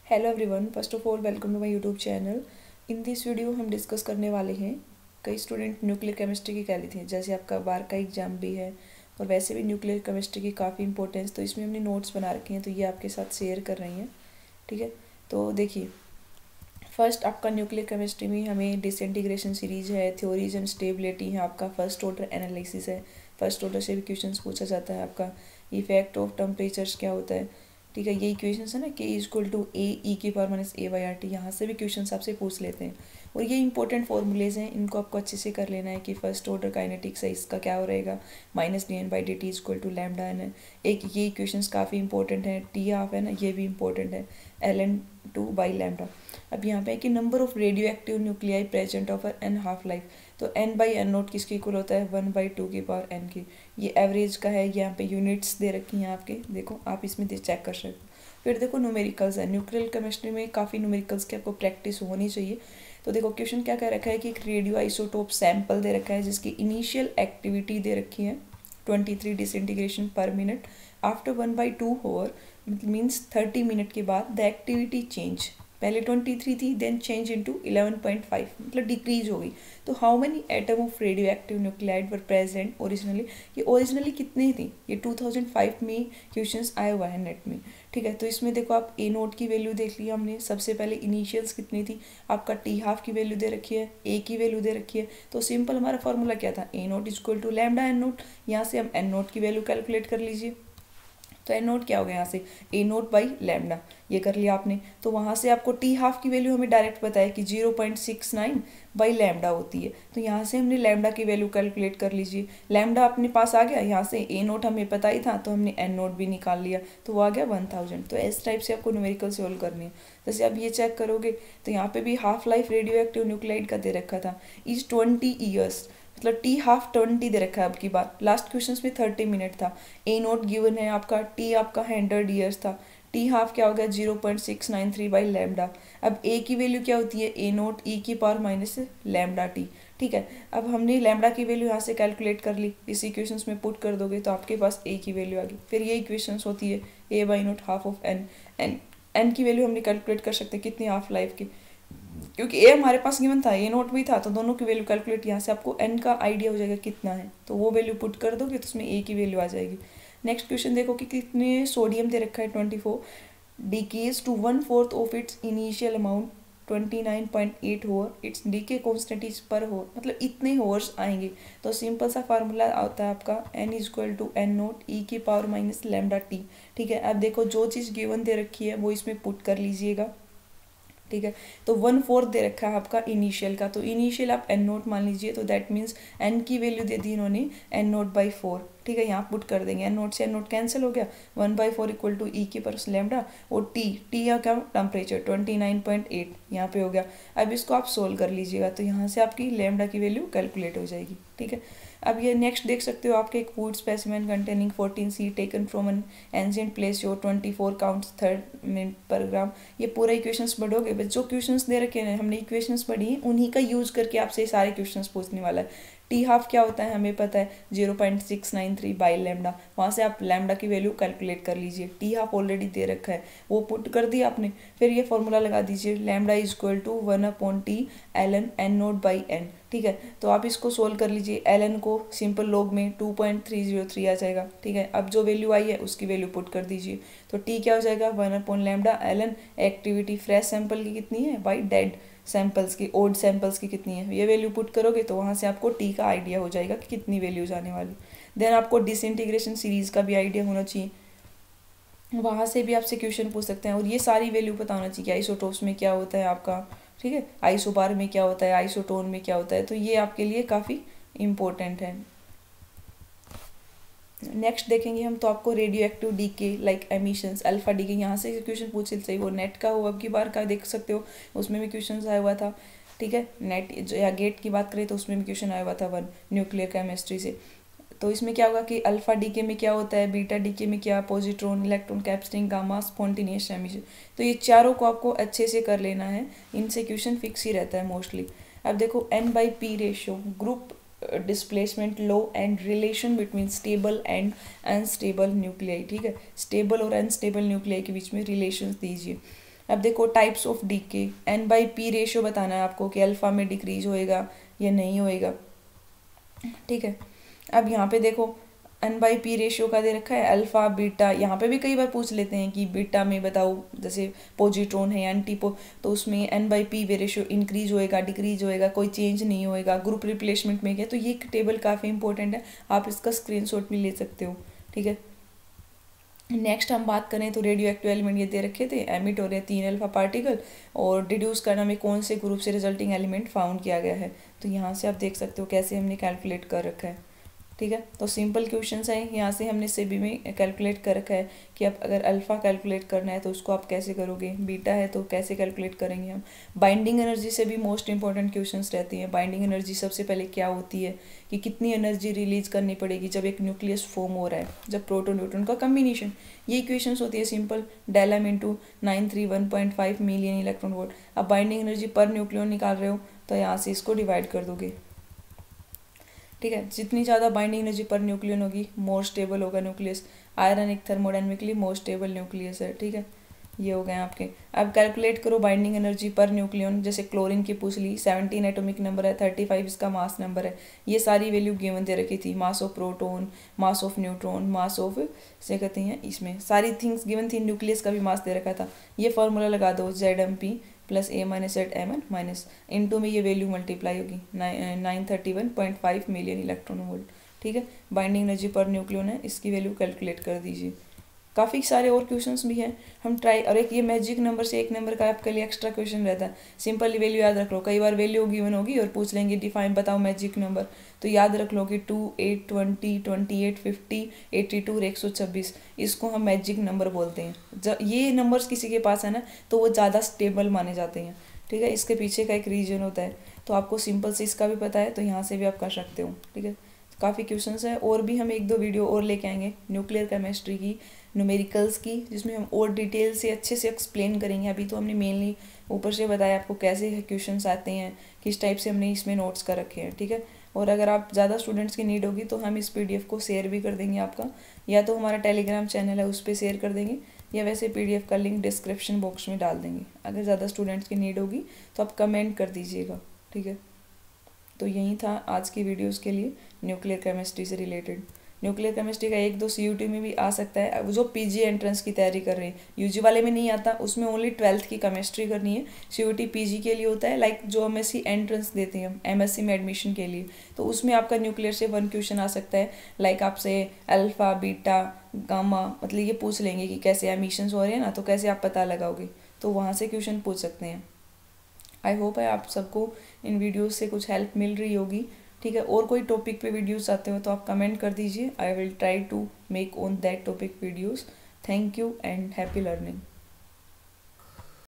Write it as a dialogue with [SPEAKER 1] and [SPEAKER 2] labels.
[SPEAKER 1] Hello everyone, first of all welcome to my YouTube channel. In this video हम discuss करने वाले हैं कई स्टूडेंट न्यूक्लियर केमिस्ट्री की कह रही थी, जैसे आपका बार का एग्जाम भी है और वैसे भी न्यूक्लियर केमिस्ट्री की काफ़ी इंपॉर्टेंस, तो इसमें हमने नोट्स बना रखे हैं तो ये आपके साथ शेयर कर रही हैं। ठीक है, तो देखिए फर्स्ट आपका न्यूक्लियर केमिस्ट्री में हमें डिसइंटीग्रेशन सीरीज है, थ्योरीज एंड स्टेबिलिटी है, आपका फर्स्ट ऑर्डर एनालिसिस है। फर्स्ट ऑर्डर से भी क्वेश्चन पूछा जाता है। आपका इफेक्ट ऑफ टेम्परेचर्स क्या होता है, ठीक है, ये इक्वेशंस है ना, के इक्वल टू ए ई की power minus A by R T, यहाँ से भी क्वेश्चन आपसे पूछ लेते हैं। और ये इंपॉर्टेंट फॉर्मूलेज हैं, इनको आपको अच्छे से कर लेना है कि फर्स्ट ऑर्डर काइनेटिक्स है, इसका क्या हो रहेगा, minus D N by D T equal to lambda N है। एक ये इक्वेशंस काफ़ी इंपॉर्टेंट है, टी हाफ है ना, ये भी इंपॉर्टेंट है, L N two by lambda. अब यहाँ पे है कि number of radio active nuclei present of N half life, तो एन बाई एन नोट किसके इक्वल होता है, 1/2 की पावर एन की। ये एवरेज का है, यहाँ पे यूनिट्स दे रखी हैं आपके, देखो आप इसमें चेक कर सकते हो। फिर देखो न्यूमेरिकल्स है, न्यूक्लियर केमिस्ट्री में काफ़ी न्यूमेरिकल्स की आपको प्रैक्टिस होनी चाहिए। तो देखो क्वेश्चन क्या कह रखा है कि एक रेडियो आइसोटोप सैंपल दे रखा है जिसकी इनिशियल एक्टिविटी दे रखी है 23 disintegration per minute. After 1/2 hour means 30 minute के बाद द एक्टिविटी चेंज, पहले 23 थी देन चेंज इनटू 11.5, मतलब डिक्रीज हो गई। तो how many atom of radio active nuclide were present originally, ये ओरिजिनली कितनी थी, ये 2005 में क्वेश्चंस आया हुआ है नेट में। ठीक है, तो इसमें देखो आप ए नोट की वैल्यू देख लिया हमने, सबसे पहले इनिशियल्स कितनी थी, आपका टी हाफ की वैल्यू दे रखी है, ए की वैल्यू दे रखी है। तो सिंपल हमारा फॉर्मूला क्या था, A naught equal to lambda N naught, यहाँ से हम एन नोट की वैल्यू कैलकुलेट कर लीजिए। तो एन नोट क्या हो गया यहाँ से, ए नोट बाई लैम्डा, ये कर लिया आपने। तो वहाँ से आपको टी हाफ की वैल्यू हमें डायरेक्ट बताया कि 0.69 बाई लैम्डा होती है, तो यहाँ से हमने लैम्डा की वैल्यू कैलकुलेट कर लीजिए। लैम्डा अपने पास आ गया, यहाँ से ए नोट हमें पता ही था तो हमने एन नोट भी निकाल लिया, तो वो आ गया 1000। तो इस टाइप से आपको न्यूमेरिकल सोल्व करनी है। जैसे आप ये चेक करोगे तो यहाँ पे भी half life radio active nuclide का दे रखा था इज 20 ईयर्स, मतलब टी हाफ 20 दे रखा है। अब की बार लास्ट क्वेश्चन में 30 मिनट था, ए नोट गिवन है आपका, टी आपका 100 ईयर्स था, टी हाफ क्या हो गया 0.693 बाई लैम्डा। अब ए की वैल्यू क्या होती है, ए नोट ई की पावर माइनस लैम्डा टी। ठीक है, अब हमने लैम्डा की वैल्यू यहाँ से कैलकुलेट कर ली, इस इक्वेशंस में पुट कर दोगे तो आपके पास ए की वैल्यू आ गई। फिर ये इक्वेशंस होती है A by naught half of N, N की वैल्यू हमने कैलकुलेट कर सकते हैं कितनी हाफ लाइफ की, क्योंकि ए हमारे पास गिवन था, ए नोट भी था, तो दोनों की वैल्यू कैलकुलेट, यहाँ से आपको एन का आइडिया हो जाएगा कितना है, तो वो वैल्यू पुट कर दोगे तो उसमें ए की वैल्यू आ जाएगी। नेक्स्ट क्वेश्चन देखो कि कितने सोडियम दे रखा है 24, decays to 1/4 of its initial amount 29.8 hour, its decay constant is per hour, मतलब इतने होवर्स आएंगे। तो सिंपल सा फार्मूला आता है आपका N equal to N naught e की पावर माइनस लैम्डा टी। ठीक है, अब देखो जो चीज़ गिवन दे रखी है वो इसमें पुट कर लीजिएगा। ठीक है, तो 1/4 दे रखा है आपका इनिशियल का, तो इनिशियल आप एन नोट मान लीजिए, तो दैट मीन्स एन की वैल्यू दे दी इन्होंने एन नोट बाई 4। ठीक है, यहाँ पुट कर देंगे, एन नोट से एन नोट कैंसिल हो गया, 1/4 इक्वल टू ई की परस लैम्डा, और टी या क्या टेम्परेचर 29.8 यहाँ पे हो गया। अब इसको आप सोल्व कर लीजिएगा, तो यहाँ से आपकी लैम्डा की वैल्यू कैलकुलेट हो जाएगी। ठीक है, अब ये नेक्स्ट देख सकते हो आपके एक food specimen containing 14 C taken from an ancient place your 24 counts 3 minute पर ग्राम। ये पूरा इक्वेशंस पढ़ोगे, बस जो क्वेश्चंस दे रखे हैं हमने इक्वेशंस पढ़ी हैं उन्हीं का यूज करके आपसे सारे क्वेश्चंस पूछने वाला है। टी हाफ क्या होता है हमें पता है 0.693 बाई लैम्डा, वहाँ से आप लैम्डा की वैल्यू कैलकुलेट कर लीजिए। टी हाफ ऑलरेडी दे रखा है, वो पुट कर दिया आपने। फिर ये फॉर्मूला लगा दीजिए, lambda is equal to 1/t ln N naught by N. ठीक है, तो आप इसको सोल्व कर लीजिए, ln को सिंपल लॉग में 2.303 आ जाएगा। ठीक है, अब जो वैल्यू आई है उसकी वैल्यू पुट कर दीजिए, तो टी क्या हो जाएगा 1/लैम्डा ln एक्टिविटी फ्रेश सैंपल की कितनी है बाई डेड सैंपल्स की, ओल्ड सैंपल्स की कितनी है, ये वैल्यू पुट करोगे तो वहाँ से आपको टी का आइडिया हो जाएगा कि कितनी वैल्यूज आने वाली। देन आपको डिसइंटीग्रेशन सीरीज का भी आइडिया होना चाहिए, वहाँ से भी आपसे क्वेश्चन पूछ सकते हैं, और ये सारी वैल्यू पता होना चाहिए कि आइसोटोप्स में क्या होता है आपका, ठीक है, आइसोबार में क्या होता है, आइसोटोन में क्या होता है, तो ये आपके लिए काफ़ी इम्पोर्टेंट है। नेक्स्ट देखेंगे हम, तो आपको radio active decay like emissions alpha decay, यहाँ से क्वेश्चन पूछ सही, वो नेट का हो अब की बार का देख सकते हो, उसमें भी क्वेश्चन आया हुआ था। ठीक है, नेट या गेट की बात करें तो उसमें भी क्वेश्चन आया हुआ था 1 न्यूक्लियर केमिस्ट्री से। तो इसमें क्या होगा कि अल्फा डीके में क्या होता है, बीटा डीके में क्या, positron, electron, capture, gamma, spontaneous emission, तो ये चारों को आपको अच्छे से कर लेना है, इनसे क्वेश्चन फिक्स ही रहता है मोस्टली। अब देखो n by P ratio, group displacement law and relation between stable and unstable nuclei. ठीक है, स्टेबल और अनस्टेबल न्यूक्लियाई के बीच में रिलेशन दीजिए। अब देखो types of DK, N/P ratio बताना है आपको कि अल्फ़ा में डिक्रीज होएगा या नहीं होएगा, ठीक है। अब यहाँ पे देखो N/P रेशियो का दे रखा है, अल्फ़ा बीटा, यहाँ पे भी कई बार पूछ लेते हैं कि बीटा में बताओ, जैसे पॉजिट्रॉन है एंटीपो, तो उसमें N/P रेशियो इंक्रीज होएगा डिक्रीज होएगा, कोई चेंज नहीं होएगा, ग्रुप रिप्लेसमेंट में क्या, तो ये टेबल काफ़ी इंपॉर्टेंट है, आप इसका स्क्रीनशॉट भी ले सकते हो, ठीक है। नेक्स्ट हम बात करें तो रेडियो एक्टिव एलिमेंट ये दे रखे थे, एमिट हो रहे हैं 3 अल्फा पार्टिकल, और डिड्यूस करना में कौन से ग्रुप से रिजल्टिंग एलिमेंट फाउंड किया गया है, तो यहाँ से आप देख सकते हो कैसे हमने कैलकुलेट कर रखा है, ठीक है। तो सिंपल क्वेश्चंस हैं, यहाँ से हमने सेबी में कैलकुलेट कर रखा है कि अब अगर अल्फ़ा कैलकुलेट करना है तो उसको आप कैसे करोगे, बीटा है तो कैसे कैलकुलेट करेंगे हम। बाइंडिंग एनर्जी से भी मोस्ट इंपॉर्टेंट क्वेश्चंस रहती हैं। बाइंडिंग एनर्जी सबसे पहले क्या होती है कि कितनी एनर्जी रिलीज करनी पड़ेगी जब एक न्यूक्लियस फॉर्म हो रहा है, जब प्रोटॉन न्यूट्रॉन का कम्बिनेशन, ये इक्वेशंस होती है simple, del M into 931.5 million electron volt. अब बाइंडिंग एनर्जी पर न्यूक्लियन निकाल रहे हो तो यहाँ से इसको डिवाइड कर दोगे, ठीक है। जितनी ज़्यादा बाइंडिंग एनर्जी पर न्यूक्लियन होगी मोर स्टेबल होगा न्यूक्लियस। आयरन एक थर्मोडायनेमिकली मोर स्टेबल न्यूक्लियस है, ठीक है। ये हो गए आपके। अब कैलकुलेट करो बाइंडिंग एनर्जी पर न्यूक्लियन, जैसे क्लोरीन की पूछ ली, 17 एटॉमिक नंबर है, 35 इसका मास नंबर है, ये सारी वैल्यू गिवन दे रखी थी, mass of proton, mass of neutron, mass of से कहते हैं, इसमें सारी थिंग्स गिवन थी, न्यूक्लियस का भी मास दे रखा था। ये फॉर्मूला लगा दो, ZMP प्लस A माइनस एट Mn माइनस इनटू में ये वैल्यू मल्टीप्लाई होगी 931.5 मिलियन इलेक्ट्रॉन वोल्ट, ठीक है। बाइंडिंग एनर्जी पर न्यूक्लियन है, इसकी वैल्यू कैलकुलेट कर दीजिए। काफ़ी सारे और क्वेश्चंस भी हैं, हम ट्राई, और एक ये मैजिक नंबर से एक नंबर का आपके लिए एक्स्ट्रा क्वेश्चन रहता है, सिंपल वैल्यू याद रख लो। कई बार वैल्यू गिवन होगी और पूछ लेंगे डिफाइन बताओ मैजिक नंबर, तो याद रख लो कि 2, 8, 20, 28, 50, 82 और 126, इसको हम मैजिक नंबर बोलते हैं। जब ये नंबर्स किसी के पास है ना तो वो ज़्यादा स्टेबल माने जाते हैं, ठीक है। इसके पीछे का एक रीजन होता है, तो आपको सिंपल से इसका भी पता है तो यहाँ से भी आप कर सकते हो, ठीक है। काफ़ी क्वेश्चंस है, और भी हम 1-2 वीडियो और लेके आएंगे न्यूक्लियर केमिस्ट्री की, न्यूमेरिकल्स की, जिसमें हम और डिटेल से अच्छे से एक्सप्लेन करेंगे। अभी तो हमने मेनली ऊपर से बताया आपको कैसे क्वेश्चंस आते हैं, किस टाइप से हमने इसमें नोट्स कर रखे हैं, ठीक है। और अगर आप ज़्यादा स्टूडेंट्स की नीड होगी तो हम इस PDF को शेयर भी कर देंगे आपका, या तो हमारा टेलीग्राम चैनल है उस पर शेयर कर देंगे, या वैसे PDF का लिंक डिस्क्रिप्शन बॉक्स में डाल देंगे। अगर ज़्यादा स्टूडेंट्स की नीड होगी तो आप कमेंट कर दीजिएगा, ठीक है। तो यही था आज की वीडियोस के लिए न्यूक्लियर केमिस्ट्री से रिलेटेड। न्यूक्लियर केमिस्ट्री का 1-2 CUT में भी आ सकता है, जो PG एंट्रेंस की तैयारी कर रहे हैं, UG वाले में नहीं आता, उसमें ओनली 12th की केमिस्ट्री करनी है। CUT PG के लिए होता है, लाइक जो MSc एंट्रेंस देते हैं हम MSc में एडमिशन के लिए, तो उसमें आपका न्यूक्लियर से 1 क्वेश्चन आ सकता है, लाइक आपसे अल्फ़ा बीटा गामा, मतलब ये पूछ लेंगे कि कैसे एमिशंस हो रहे हैं ना, तो कैसे आप पता लगाओगे, तो वहाँ से क्वेश्चन पूछ सकते हैं। आई होप है आप सबको इन वीडियोस से कुछ हेल्प मिल रही होगी, ठीक है। और कोई टॉपिक पे वीडियोस चाहते हो तो आप कमेंट कर दीजिए, I will try to make on that topic videos. Thank you and happy learning.